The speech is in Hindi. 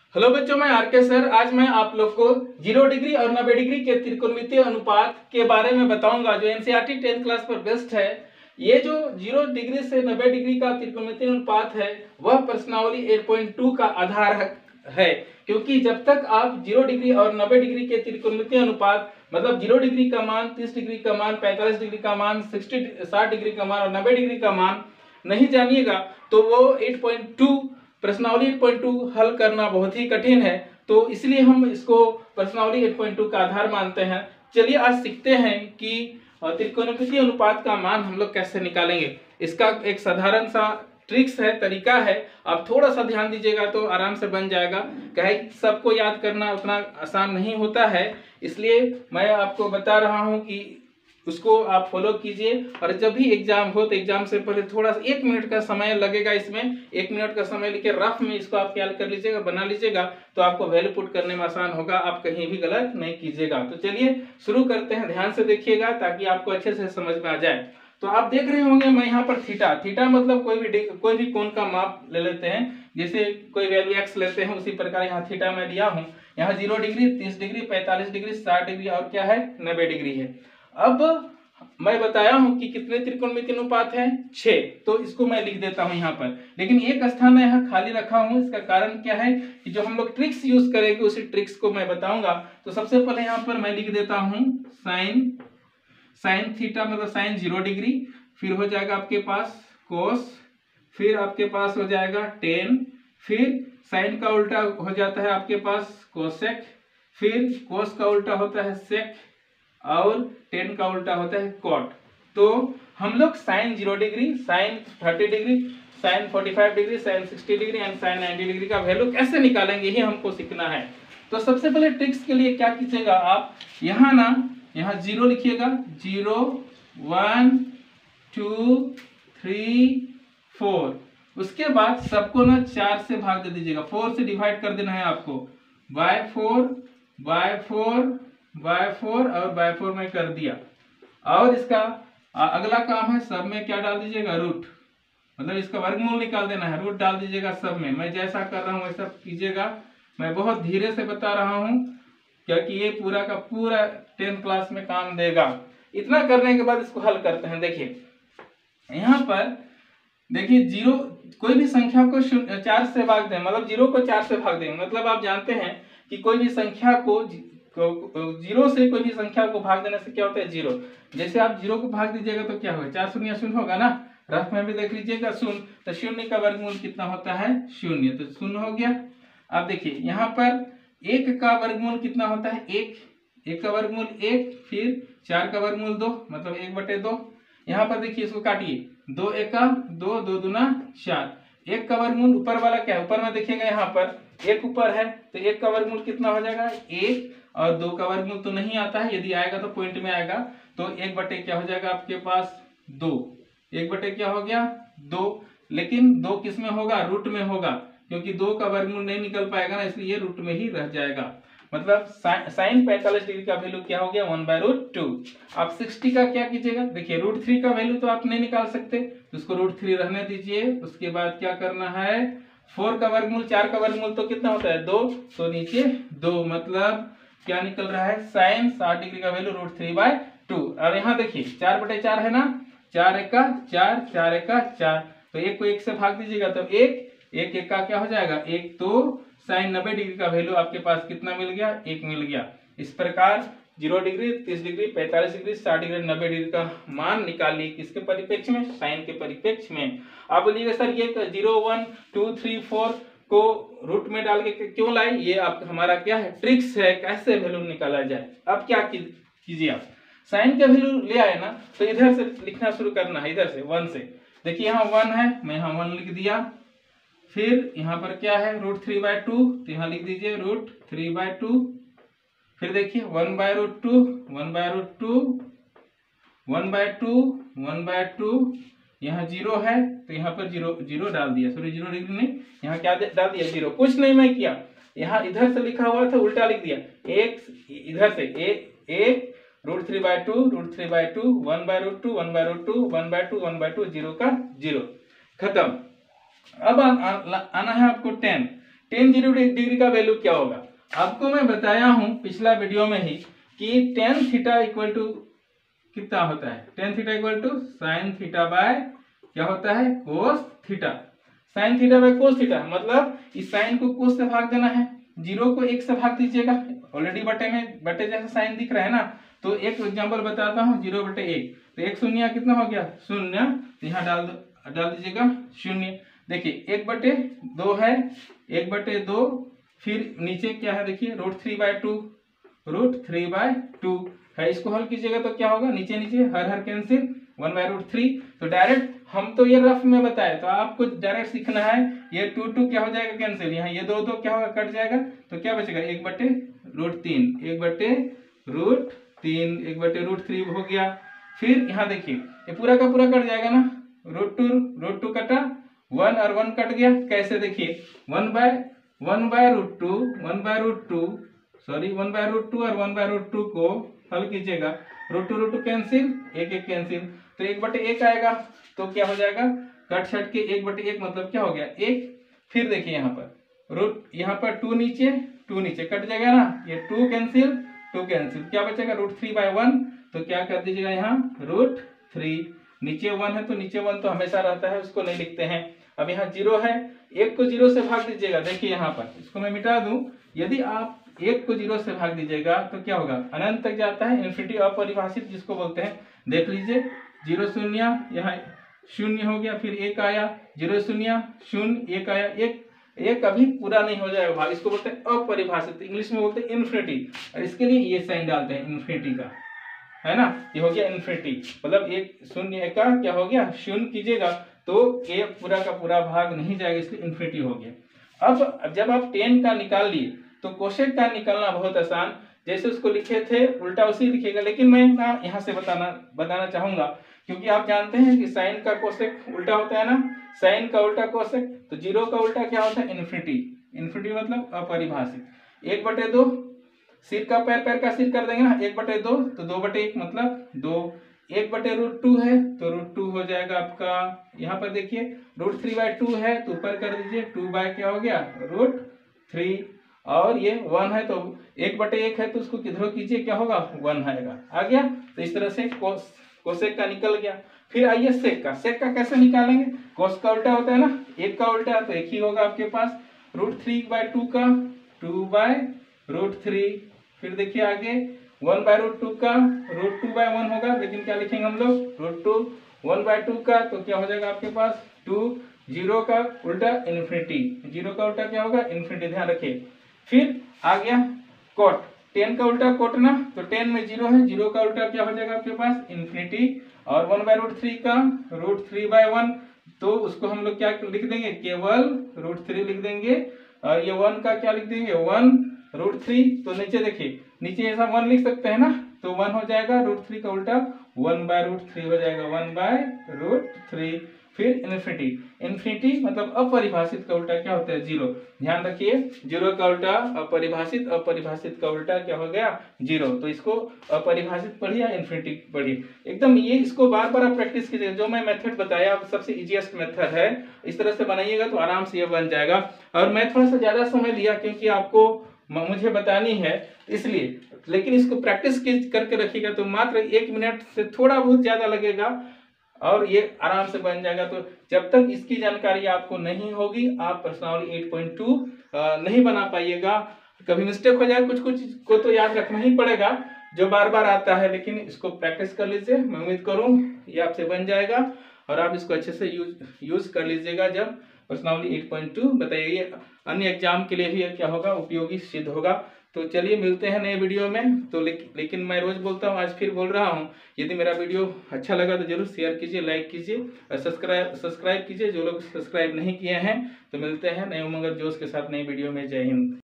हेलो बच्चों, मैं आरके सर। आज मैं आप लोग को 0 डिग्री और 90 डिग्री के त्रिकोणमितीय अनुपात के बारे में बताऊंगा, जो एनसीईआरटी 10th क्लास पर बेस्ड है। ये जो 0 डिग्री से 90 डिग्री का त्रिकोणमितीय अनुपात है, वह प्रश्नावली 8.2 का आधार है। क्योंकि जब तक आप 0 डिग्री और 90 डिग्री के त्रिकोणमितीय अनुपात, मतलब 0 डिग्री का मान, 30 डिग्री का मान, 45 डिग्री का मान, 60 डिग्री का मान और 90 डिग्री का मान नहीं जानिएगा, तो वो 8.2 प्रश्नावली 8.2 हल करना बहुत ही कठिन है। तो इसलिए हम इसको प्रश्नावली 8.2 का आधार मानते हैं। चलिए आज सीखते हैं कि त्रिकोणमितीय अनुपात का मान हम लोग कैसे निकालेंगे। इसका एक साधारण सा ट्रिक्स है, तरीका है। आप थोड़ा सा ध्यान दीजिएगा तो आराम से बन जाएगा। कहे सबको याद करना उतना आसान नहीं होता है, इसलिए मैं आपको बता रहा हूं कि उसको आप फॉलो कीजिए। और जब भी एग्जाम हो तो एग्जाम से पहले थोड़ा सा 1 मिनट का समय लगेगा। इसमें 1 मिनट का समय लेके रफ में इसको आप याद कर लीजिएगा, बना लीजिएगा, तो आपको वैल्यू पुट करने में आसान होगा। आप कहीं भी गलत नहीं कीजिएगा। तो चलिए शुरू करते हैं, ध्यान से देखिएगा ताकि आपको अच्छे से समझ में आ जाए। तो आप देख रहे होंगे मैं यहाँ पर थीटा मतलब कोई भी कोण का माप ले लेते हैं। जैसे कोई वैल्यू एक्स लेते हैं, उसी प्रकार यहाँ थीटा मैं लिया हूँ। यहाँ 0 डिग्री, 30 डिग्री, 45 डिग्री, 60 डिग्री और क्या है 90 डिग्री है। अब मैं बताया हूं कि कितने त्रिकोणमितीय अनुपात है 6, तो इसको मैं लिख देता हूं यहाँ पर। लेकिन एक स्थान मैं यहाँ खाली रखा हूं, इसका कारण क्या है कि जो हम लोग ट्रिक्स यूज करेंगे उसी ट्रिक्स को मैं बताऊंगा। तो सबसे पहले यहाँ पर मैं लिख देता हूं साइन थीटा मतलब साइन 0 डिग्री, फिर हो जाएगा आपके पास कोस, फिर आपके पास हो जाएगा टेन, फिर साइन का उल्टा हो जाता है आपके पास कोसेक, फिर कोस का उल्टा होता है सेक और टेन का उल्टा होता है कॉट। तो हम लोग sine 0 degree, sine 30 degree, sine 45 degree, sine 60 degree and sine 90 degree का वैल्यू कैसे निकालेंगे, ये हमको सीखना है। तो सबसे पहले ट्रिक्स के लिए क्या कीजिएगा, आप यहाँ 0 लिखिएगा, 0 1 2 3 4। उसके बाद सबको 4 से भाग दे दीजिएगा, 4 से डिवाइड कर देना है आपको। बाय 4 और बाय 4 में कर दिया। और इसका अगला काम है, सब में क्या डाल दीजिएगा, रूट, मतलब इसका वर्गमूल निकाल देना है, रूट डाल दीजिएगा सब में। मैं जैसा कर रहा हूं वैसा कीजिएगा। मैं बहुत धीरे से बता रहा हूं क्योंकि ये पूरा का पूरा 10th क्लास में काम देगा। इतना करने के बाद इसको हल करते हैं। देखिए यहाँ पर देखिए 0, कोई भी संख्या को 4 से भाग दें, मतलब 0 को 4 से भाग दें, मतलब आप जानते हैं कि कोई भी संख्या को 0 से कोई भी संख्या को भाग देने से क्या होता है 0। जैसे आप 0 को भाग दीजिएगा तो क्या होगा, 4 शून्य शून्य होगा ना। रफ में भी देख लीजिएगा शून्य, तो शून्य का वर्गमूल कितना होता है 0, तो 0 हो गया। अब देखिए यहाँ पर 1 का वर्गमूल कितना होता है 1 का वर्गमूल 1, फिर 4 का वर्गमूल 2 मतलब 1/2। यहाँ पर देखिए इसको काटिए, 2 एका 2, 2 दूना 4। 1 का वर्गमूल ऊपर वाला क्या है, ऊपर में देखिएगा यहाँ पर 1 ऊपर है, तो 1 का वर्गमूल कितना हो जाएगा 1, और 2 का वर्गमूल तो नहीं आता है, यदि आएगा तो पॉइंट में आएगा। तो 1/, क्या हो जाएगा आपके पास 2, 1/, क्या हो गया 2। लेकिन 2 किस में होगा, रूट में होगा, क्योंकि 2 का वर्गमूल नहीं निकल पाएगा ना, इसलिए रूट में ही रह जाएगा। मतलब साइन 45 डिग्री का वैल्यू क्या हो गया 1/√2। आप 60 का क्या कीजिएगा, देखिए √3 का वैल्यू तो आप नहीं निकाल सकते, तो उसको √3 रहने दीजिए। उसके बाद क्या करना है, 4 का वर्गमूल, 4 का वर्गमूल तो कितना होता है 2, तो नीचे 2, मतलब क्या निकल रहा है साइन 60 डिग्री का वैल्यू √3/2। और यहाँ देखिए 4/4 है ना, 4 एका 4, 4 एका 4, तो 1 को 1 से भाग दीजिएगा तो 1 1 का क्या हो जाएगा 1, तो साइन 90 डिग्री का वैल्यू आपके पास कितना मिल गया 1 मिल गया। इस प्रकार 0 degree, 30 degree, 45 degree, 60 degree, 90 degree का मान निकालिए, किसके परिप्रेक्ष्य में, साइन के परिप्रेक्ष्य में। आप बोलिएगा सर ये 0 1 2 3 4 को रूट में डाल के क्यों लाए, ये आप हमारा क्या है ट्रिक्स है, कैसे वैल्यू निकाला जाए। अब क्या कीजिए, आप साइन का वैल्यू ले आए ना, तो इधर से लिखना शुरू करना है, इधर से 1 से। देखिए यहाँ 1 है, मैं यहाँ 1 लिख दिया। फिर यहाँ पर क्या है √3/2, तो यहाँ लिख दीजिए √3/2। फिर देखिए 1/√2, 1/√2, 1/2, 1/2। यहाँ 0 है तो यहाँ पर 0 डाल दिया, सॉरी 0 डिग्री नहीं, यहाँ क्या डाल दिया 0, कुछ नहीं मैं किया। यहाँ इधर से लिखा हुआ था उल्टा लिख दिया, एक इधर से एक √3/2, √3/2, 1/√2, 1/√2, 1/2, 1/2, 0 का 0, खत्म। अब आना है आपको 10 टेन 0 डिग्री का वैल्यू क्या होगा? आपको मैं बताया हूं पिछला वीडियो में ही कि टेन थीटा इक्वल टू कितना होता है? Tan theta equal to sine theta by क्या होता है? Cos theta. Sine theta by cos theta मतलब इस साइन को कोस से भाग देना है, 0 को 1 से भाग दीजिएगा। ऑलरेडी बटे जैसा साइन दिख रहा है ना, तो एक एग्जांपल बताता हूँ, 0/1 तो 1 शून्य यहाँ कितना हो गया? 0। तो यहाँ डाल दीजिएगा 0। देखिए 1/2 है, 1/2 फिर नीचे क्या है? देखिए √3/2 है। इसको हल कीजिएगा तो क्या होगा? नीचे नीचे हर कैंसिल, 1/√3। तो डायरेक्ट हम तो ये रफ में बताए, तो आपको डायरेक्ट सीखना है। ये 2 क्या हो जाएगा? कैंसिल। यहाँ ये 2 क्या होगा? कट जाएगा। तो क्या बचेगा? 1/√3, 1/√3 हो गया। फिर यहाँ देखिए ये पूरा का पूरा कट जाएगा ना, √2 कटा, 1 और 1 कट गया। कैसे? देखिए 1/√2 और 1/√2 को हल कीजिएगा, √2 कैंसिल, 1 कैंसिल, तो 1/1 आएगा। तो क्या हो जाएगा? कट छट के 1/1 मतलब क्या हो गया? 1। फिर देखिए यहाँ पर 2 नीचे कट जाएगा ना, ये 2 कैंसिल, क्या बचेगा? √3/1। तो क्या कर दीजिएगा यहाँ? √3। नीचे 1 है तो नीचे 1 तो हमेशा रहता है, उसको नहीं लिखते हैं। अब यहाँ 0 है, 1 को 0 से भाग दीजिएगा। देखिए यहाँ पर इसको मैं मिटा दूं, यदि आप 1 को 0 से भाग दीजिएगा तो क्या होगा? अनंत तक जाता है, इन्फिनिटी अपरिभाषित जिसको बोलते हैं। देख लीजिए 0 0 यहाँ 0 हो गया, फिर 1 आया, 0 0 0 1 आया, 1 अभी पूरा नहीं हो जाएगा भाग, इसको बोलते हैं अपरिभाषित, इंग्लिश में बोलते हैं इन्फिनिटी। और इसके लिए ये साइन डालते हैं इन्फिनिटी का, है ना। ये हो गया इन्फिनिटी, मतलब 1 0 का क्या हो गया? 0 कीजिएगा तो ये पूरा का पूरा भाग नहीं जाएगा, इसलिए इन्फिनिटी हो गया। अब जब आप 10 का निकाल लिए तो कोशेक का निकालना बहुत आसान, जैसे उसको लिखे थे उल्टा उसी लिखेगा। लेकिन मैं ना यहाँ से बताना चाहूंगा, क्योंकि आप जानते हैं कि साइन का कोशेक उल्टा होता है ना, साइन का उल्टा कोशेक। तो 0 का उल्टा क्या होता है? इन्फिनिटी। इन्फिनिटी मतलब अपरिभाषित। 1/2 सिर का पैर का सिर कर देंगे ना, 1/2 तो 2/1 मतलब 2। 1/√2 है तो √2 हो जाएगा आपका। यहाँ पर देखिए √3/2 है तो ऊपर कर दीजिए, 2 क्या हो गया? √3। और ये 1 है तो 1/1 है तो उसको किधरों कीजिए, क्या होगा? 1 आएगा। आ गया। तो इस तरह से कोसेक का निकल गया। फिर आइए सेक का कैसे निकालेंगे? कोस का उल्टा होता है ना, 1 का उल्टा, तो 1 ही होगा आपके पास। √3/2 का 2/√3। फिर देखिए आगे 1/√2 का √2/1 होगा, लेकिन क्या लिखेंगे हम लोग? √2। 1/2 का तो क्या हो जाएगा आपके पास? 2। 0 का उल्टा इन्फिनिटी, 0 का उल्टा क्या होगा? इन्फिनिटी, ध्यान रखिए। फिर आ गया कोट, 10 का उल्टा कोट ना, तो 10 में 0 है, 0 का उल्टा क्या हो जाएगा आपके पास? इन्फिनिटी। और 1/√3 का √3/1, तो उसको हम लोग क्या लिख देंगे? केवल √3 लिख देंगे। और ये 1 का क्या लिख देंगे? 1/√3। तो नीचे देखिए, नीचे ऐसा 1 लिख सकते हैं ना, तो 1 हो जाएगा, √3 का उल्टा 1/√3 हो जाएगा, 1/√3। फिर इन्फिनिटी मतलब अपरिभाषित का उल्टा क्या होता है? 0। ध्यान रखिए, 0 का उल्टा अपरिभाषित, अपरिभाषित का उल्टा क्या हो गया? 0। तो इसको अपरिभाषित पढ़िए, इन्फिनिटी पढ़िए एकदम। ये इसको बार बार आप प्रैक्टिस कीजिए। जो मैं मेथड बताया सबसे इजीएस्ट मेथड है, इस तरह से बनाइएगा तो आराम से ये बन जाएगा। और मैं थोड़ा सा ज्यादा समय लिया क्योंकि आपको मुझे बतानी है इसलिए, लेकिन इसको प्रैक्टिस करके रखिएगा तो मात्र 1 मिनट से थोड़ा बहुत ज्यादा लगेगा और ये आराम से बन जाएगा। तो जब तक इसकी जानकारी आपको नहीं होगी, आप प्रश्नावली 8.2 नहीं बना पाइएगा। कभी मिस्टेक हो जाए, कुछ को तो याद रखना ही पड़ेगा जो बार बार आता है, लेकिन इसको प्रैक्टिस कर लीजिए। मैं उम्मीद करूं ये आपसे बन जाएगा और आप इसको अच्छे से यूज कर लीजिएगा जब प्रश्नावली 8.2 बताइए। अन्य एग्जाम के लिए भी क्या होगा? उपयोगी सिद्ध होगा। तो चलिए मिलते हैं नए वीडियो में। तो लेकिन मैं रोज बोलता हूँ, आज फिर बोल रहा हूँ, यदि मेरा वीडियो अच्छा लगा तो जरूर शेयर कीजिए, लाइक कीजिए और सब्सक्राइब कीजिए जो लोग सब्सक्राइब नहीं किए हैं। तो मिलते हैं नए उमंग और जोश के साथ नई वीडियो में। जय हिंद।